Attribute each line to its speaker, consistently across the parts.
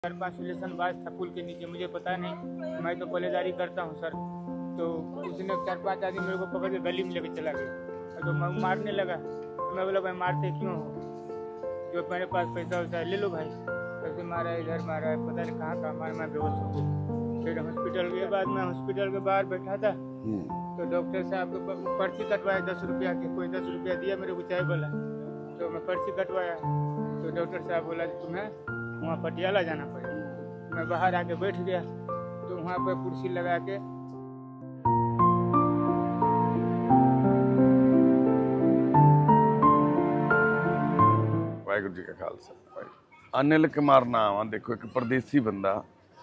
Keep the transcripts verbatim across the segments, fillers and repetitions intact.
Speaker 1: चार पाँच रिलेशन बाज था पुल के नीचे, मुझे पता नहीं, मैं तो पहलेदारी करता हूँ सर। तो उसने चार पांच आदमी मेरे को पकड़ के गली में लेके चला गया, तो मैं मारने लगा। तो मैं बोला भाई मारते क्यों हो, जो मेरे पास पैसा वैसा है ले लो भाई। ऐसे मारा, इधर मारा, पता नहीं कहाँ कहाँ मारा, मैं बेहोश हो गया। फिर हॉस्पिटल के बाद मैं हॉस्पिटल के बाहर बैठा था, तो डॉक्टर साहब को पर्ची कटवाया दस रुपया की, कोई दस रुपया दिया मेरे को चाय वाला, तो मैं पर्ची कटवाया। तो डॉक्टर साहब बोला कि तुम्हें वहाँ पटियाला जाना पड़ेगा। मैं बाहर आके बैठ गया, तो वहाँ पर कुर्सी लगा के
Speaker 2: वाहिगुरू जी का खालसा। अनिल कुमार नाम आ, देखो एक परदेसी बंदा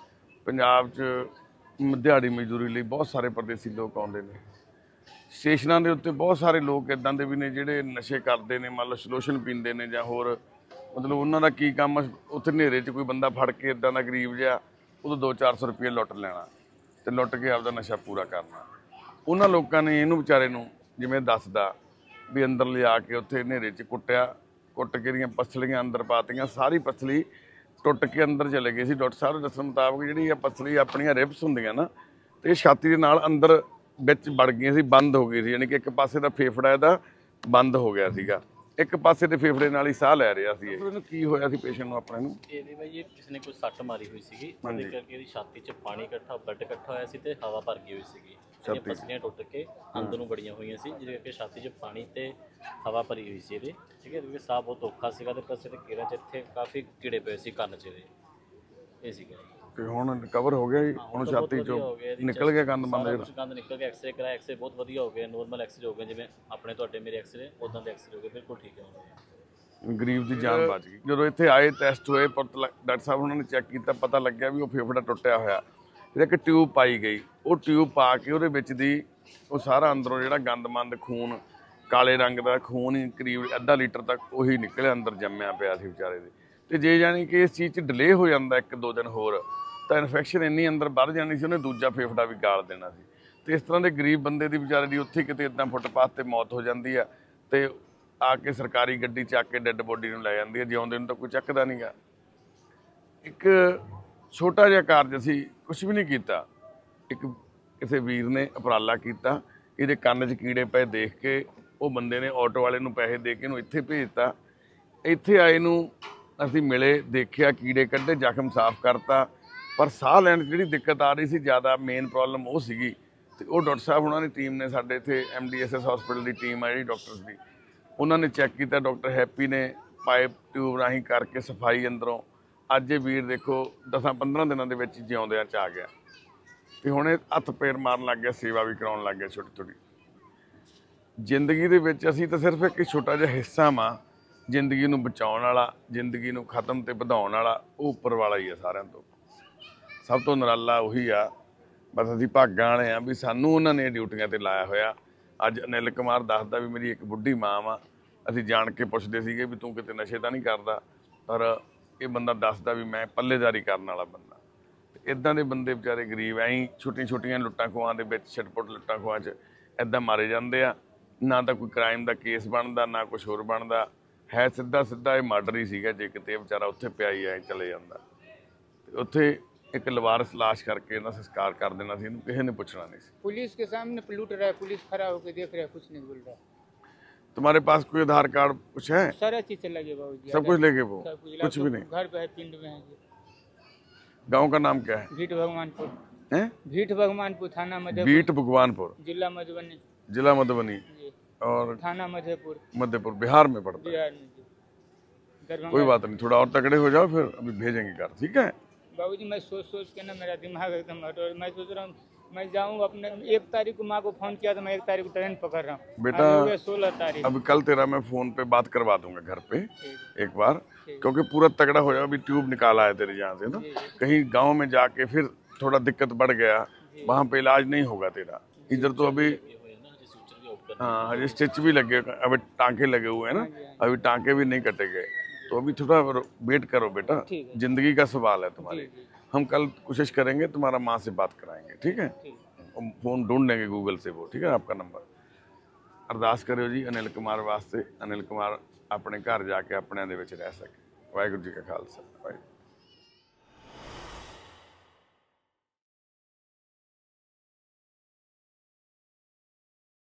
Speaker 2: पंजाब च दिहाड़ी मजदूरी ਲਈ बहुत सारे परदेसी लोग आते हैं। स्टेशनों के उत्ते बहुत सारे लोग इदां दे भी ने जिहड़े नशे करते हैं, मान लो सलोशन पींदे ने जां होर मतलब उन्हों का की काम उत्थे नेरे च कोई बंदा फड़ के इदां दा गरीब जिहा उदों दो चार सौ रुपये लुट लेना ते लुट के आपदा नशा पूरा करना। उन्होंने लोगों ने इनू विचारे नूं जिवें दसदा भी अंदर लिया के उत्थे नेरे च कुट्टिया, कुट के ਦੀਆਂ पसलियां अंदर पातियां, सारी पसली टुट के अंदर चले गए सी। डॉक्टर साहब दस्सण मुताबक जिहड़ी पसली अपनी रिब्स हुंदियां ना, ते छाती दे नाल अंदर विच वड़ गई सी, बंद हो गई सी, यानी कि एक पासे दा फेफड़ा इहदा बंद हो गया सीगा, एक पासे दे फेफड़े नाल ही साह लै रिहा सी। ਇਹਨੂੰ ਕੀ ਹੋਇਆ ਸੀ ਪੇਸ਼ੈਂਟ ਨੂੰ ਆਪਣੇ ਨੂੰ?
Speaker 3: ਇਹਦੇ ਬਾਈ ਇਹ ਕਿਸੇ ਨੇ ਕੋਈ ਸੱਟ ਮਾਰੀ ਹੋਈ ਸੀਗੀ, ਉਹਦੇ ਕਰਕੇ ਇਹਦੀ ਛਾਤੀ 'ਚ ਪਾਣੀ ਇਕੱਠਾ, ਬਲੱਡ ਇਕੱਠਾ ਹੋਇਆ ਸੀ ਤੇ ਹਵਾ ਭਰ ਗਈ ਹੋਈ ਸੀਗੀ। ਇਹ ਪਸਲੀਆਂ ਟੁੱਟ ਕੇ ਅੰਦਰ ਨੂੰ ਬੜੀਆਂ ਹੋਈਆਂ ਸੀ, ਜਿਹਦੇ ਕਰਕੇ ਛਾਤੀ 'ਚ ਪਾਣੀ ਤੇ ਹਵਾ ਭਰੀ ਹੋਈ ਸੀ ਇਹਦੇ, ਠੀਕ ਹੈ। ਕਿਉਂਕਿ ਸਾਹ ਬਹੁਤ ਔਖਾ ਸੀਗਾ ਤੇ ਪਾਸੇ ਤੇ ਕੀੜਾ 'ਚ ਇੱਥੇ ਕਾਫੀ ਕੀੜੇ ਪਏ ਸੀ ਕੰਨ 'ਚ ਇਹਦੇ, ਇਹ ਸੀਗਾ। ਤੇ
Speaker 2: ਹੁਣ ਰਿਕਵਰ ਹੋ ਗਿਆ ਜੀ, ਹੁਣ ਛਾਤੀ 'ਚੋਂ ਨਿਕਲ ਗਿਆ ਗੰਦ ਮੰਦ ਜਿਹੜਾ?
Speaker 3: ਗੰਦ ਨਿਕਲ ਗਿਆ, ਐਕਸਰੇ ਕਰਾਇਆ, ਐਕਸਰੇ ਬਹੁਤ ਵਧੀਆ ਹੋ ਗਏ, ਨੋਰਮਲ ਐਕਸਰੇ ਹੋ ਗਏ, ਜਿਵੇਂ ਆਪਣੇ ਤੁਹਾਡੇ ਮੇਰੇ ਐਕਸਰੇ ਉਦਾਂ ਦੇ ਐਕਸਰੇ ਹੋ ਗਏ, ਬਿਲਕੁਲ ਠੀਕ ਹੈ।
Speaker 2: ਗਰੀਬ ਦੀ ਜਾਨ ਬਚ ਗਈ। ਜਦੋਂ ਇੱਥੇ ਆਏ ਟੈਸਟ ਹੋਏ, ਡਾਕਟਰ ਸਾਹਿਬ ਉਹਨਾਂ ਨੇ ਚੈੱਕ ਕੀਤਾ, ਪਤਾ ਲੱਗਿਆ ਵੀ ਉਹ ਫੇਫੜਾ ਟੁੱਟਿਆ ਹੋਇਆ। ਫਿਰ ਇੱਕ ਟਿਊਬ ਪਾਈ ਗਈ, ਉਹ ਟਿਊਬ ਪਾ ਕੇ ਉਹਦੇ ਵਿੱਚ ਦੀ ਉਹ ਸਾਰਾ ਅੰਦਰੋਂ ਜਿਹੜਾ ਗੰਦਮੰਦ ਖੂਨ, ਕਾਲੇ ਰੰਗ ਦਾ ਖੂਨ ਹੀ ਕਰੀਬ ਅੱਧਾ ਲੀਟਰ ਤੱਕ ਉਹੀ ਨਿਕਲਿਆ, ਅੰਦਰ ਜੰਮਿਆ ਪਿਆ ਸੀ ਵਿਚਾਰੇ ਦੇ। ਤੇ ਜੇ ਜਾਣੀ ਕਿ ਇਸ ਚੀਜ਼ 'ਚ ਡਿਲੇ ਹੋ ਜਾਂਦਾ ਇੱਕ ਦੋ ਦਿਨ ਹੋਰ, ਤਾਂ ਇਨਫੈਕਸ਼ਨ ਇੰਨੀ ਅੰਦਰ ਵੱਧ ਜਾਣੀ ਸੀ, ਉਹਨੇ ਦੂਜਾ ਫੇਫੜਾ ਵੀ ਗਾਲ ਦੇਣਾ ਸੀ। ਤੇ ਇਸ ਤਰ੍ਹਾਂ ਦੇ ਗਰੀਬ ਬੰਦੇ ਦੀ ਵਿਚਾਰੇ ਦੀ ਉੱਥੇ ਕਿਤੇ ਇੱਦਾਂ ਫੁੱਟਪਾਥ ਤੇ ਮੌਤ ਹੋ ਜਾਂਦੀ ਆ, ਤੇ ਆ ਕੇ ਸਰਕਾਰੀ ਗੱਡੀ ਚੱਕ ਕੇ ਡੈੱਡ ਬੋਡੀ ਨੂੰ ਲੈ ਜਾਂਦੀ ਹੈ, ਜਿਉਂਦੇ ਨੂੰ ਤਾਂ ਕੋਈ ਚੱਕਦਾ ਨਹੀਂ ਗਾ। ਇੱਕ ਛੋਟਾ ਜਿਹਾ ਕਾਰਜ ਅਸੀਂ ਕੁਛ ਵੀ ਨਹੀਂ ਕੀਤਾ, ਇੱਕ ਕਿਸੇ ਵੀਰ ਨੇ ਉਪਰਾਲਾ ਕੀਤਾ, ਇਹਦੇ ਕੰਨ 'ਚ ਕੀੜੇ ਪਏ ਦੇਖ ਕੇ ਉਹ ਬੰਦੇ ਨੇ ਆਟੋ ਵਾਲੇ ਨੂੰ ਪੈਸੇ ਦੇ ਕੇ ਇਹਨੂੰ ਇੱਥੇ ਭੇਜਤਾ। ਇੱਥੇ ਆਏ ਨੂੰ ਅਸੀਂ ਮਿਲੇ, ਦੇਖਿਆ, ਕੀੜੇ ਕੱਢੇ, ਜ਼ਖਮ ਸਾਫ਼ ਕਰਤਾ, ਪਰ ਸਾਹ ਲੈਣ 'ਚ ਜਿਹੜੀ ਦਿੱਕਤ ਆ ਰਹੀ ਸੀ ਜ਼ਿਆਦਾ, ਮੇਨ ਪ੍ਰੋਬਲਮ ਉਹ ਸੀਗੀ। ਤੇ ਉਹ ਡਾਕਟਰ ਸਾਹਿਬ ਉਹਨਾਂ ਦੀ ਟੀਮ ਨੇ, ਸਾਡੇ ਇੱਥੇ M D S S hospital ਦੀ ਟੀਮ ਆ ਜਿਹੜੀ ਡਾਕਟਰਸ ਦੀ, ਉਹਨਾਂ ਨੇ ਚੈੱਕ ਕੀਤਾ। ਡਾਕਟਰ ਹੈਪੀ ਨੇ ਪਾਈਪ ਟਿਊਬ ਰਾਹੀਂ ਕਰਕੇ ਸਫਾਈ ਅੰਦਰੋਂ, ਅੱਜ ਇਹ ਵੀਰ ਦੇਖੋ ਦਸਾਂ ਪੰਦਰਾਂ ਦਿਨਾਂ ਦੇ ਵਿੱਚ ਜਿਉਂਦਿਆਂ 'ਚ ਆ ਗਿਆ। ਤੇ ਹੁਣ ਇਹ ਹੱਥ ਪੈਰ ਮਾਰਨ ਲੱਗ ਗਿਆ, ਸੇਵਾ ਵੀ ਕਰਾਉਣ ਲੱਗ ਗਿਆ ਛੋਟੀ ਛੋਟੀ। ਜ਼ਿੰਦਗੀ ਦੇ ਵਿੱਚ ਅਸੀਂ ਤਾਂ ਸਿਰਫ ਇੱਕ ਛੋਟਾ ਜਿਹਾ ਹਿੱਸਾ ਵਾਂ, ਜ਼ਿੰਦਗੀ ਨੂੰ ਬਚਾਉਣ ਵਾਲਾ, ਜ਼ਿੰਦਗੀ ਨੂੰ ਖਤਮ ਤੇ ਵਧਾਉਣ ਵਾਲਾ ਉਹ ਉੱਪਰ ਵਾਲਾ ਹੀ ਆ ਸਾਰਿਆਂ ਤੋਂ। ਸਭ ਤੋਂ ਨਿਰਾਲਾ ਉਹੀ ਆ, ਬਸ ਅਸੀਂ ਭਾਗਾਂ ਵਾਲੇ ਆ ਵੀ ਸਾਨੂੰ ਉਹਨਾਂ ਨੇ ਡਿਊਟੀਆਂ ਤੇ ਲਾਇਆ ਹੋਇਆ। ਅੱਜ ਅਨਿਲ ਕੁਮਾਰ ਦੱਸਦਾ ਵੀ ਮੇਰੀ ਇੱਕ ਬੁੱਢੀ ਮਾਂ ਵਾ, ਅਸੀਂ ਜਾਣ ਕੇ ਪੁੱਛਦੇ ਸੀਗੇ ਵੀ ਤੂੰ ਕਿਤੇ ਨਸ਼ੇ ਤਾਂ ਨਹੀਂ ਕਰਦਾ, ਪਰ ਇਹ ਬੰਦਾ ਦੱਸਦਾ ਵੀ ਮੈਂ ਪੱਲੇਦਾਰੀ ਕਰਨ ਵਾਲਾ ਬੰਦਾ। ਇੱਦਾਂ ਦੇ ਬੰਦੇ ਵਿਚਾਰੇ ਗਰੀਬ ਐਂ ਛੋਟੀਆਂ ਛੋਟੀਆਂ ਲੁੱਟਾਂ ਖੋਹਾਂ ਦੇ ਵਿੱਚ, ਛਟਪੁੱਟ ਲੁੱਟਾਂ ਖੋਹਾਂ 'ਚ ਇੱਦਾਂ ਮਾਰੇ ਜਾਂਦੇ ਆ। ਨਾ ਤਾਂ ਕੋਈ ਕ੍ਰਾਈਮ ਦਾ ਕੇਸ ਬਣਦਾ, ਨਾ ਕੁਛ ਹੋਰ ਬਣਦਾ ਹੈ, ਸਿੱਧਾ ਸਿੱਧਾ ਇਹ ਮਰਡਰ ਹੀ ਸੀਗਾ। ਜੇ ਕਿਤੇ ਇਹ ਵਿਚਾਰਾ ਉੱਥੇ ਪਿਆ ਹੀ ਐ ਚਲੇ ਜਾਂਦਾ, ਤੇ ਉੱਥੇ एक लवारस लाश करके ना संस्कार कर देना सी, किसी ने पूछना नहीं सी।
Speaker 1: पुलिस के सामने लूट रहा है, पुलिस खड़ा होकर देख रहा है, कुछ नहीं बोल रहा।
Speaker 2: तुम्हारे पास कोई आधार कार्ड कुछ है?
Speaker 1: सारा चीज से लगे बाबूजी,
Speaker 2: सब कुछ लेके वो, कुछ भी नहीं?
Speaker 1: घर पे है, पिंड में है जी।
Speaker 2: गांव का नाम क्या है?
Speaker 1: भीट भगवानपुर
Speaker 2: है?
Speaker 1: भीट भगवानपुर, थाना मधेपुर।
Speaker 2: भीट भगवानपुर,
Speaker 1: जिला मधुबनी।
Speaker 2: जिला मधुबनी और
Speaker 1: थाना मधेपुर,
Speaker 2: मधेपुर बिहार में पड़ता है।
Speaker 1: बिहार में जी।
Speaker 2: कोई बात नहीं, थोड़ा और तगड़े हो जाओ, फिर अभी भेजेंगे घर, ठीक है?
Speaker 1: बाबूजी मैं सोच सोच के ना मेरा दिमाग एकदम हट, और मैं सोच रहा हूँ मैं जाऊँ अपने, एक तारीख को माँ को फोन किया तो मैं एक तारीख को ट्रेन पकड़ रहा हूँ
Speaker 2: बेटा।
Speaker 1: सोलह तारीख
Speaker 2: अभी कल तेरा मैं फोन पे बात करवा दूंगा घर पे एक बार, क्योंकि पूरा तगड़ा हो जाओ। अभी ट्यूब निकाला है तेरे यहाँ से ना, कहीं गाँव में जाके फिर थोड़ा दिक्कत बढ़ गया, वहाँ पे इलाज नहीं होगा तेरा। इधर तो अभी हाँ हजे स्टिच भी लगे, अभी टाँके लगे हुए हैं ना, अभी टाँके भी नहीं कटे गए, तो अभी थोड़ा वेट करो बेटा, जिंदगी का सवाल है तुम्हारी। हम कल कोशिश करेंगे तुम्हारा माँ से बात कराएंगे, ठीक है? फोन ढूंढ लेंगे गूगल से वो, ठीक है? आपका नंबर अरदास करो जी अनिल कुमार वास्ते, अनिल कुमार अपने घर जाके अपने दे विच रह सके। वाहिगुरू जी का खालसा।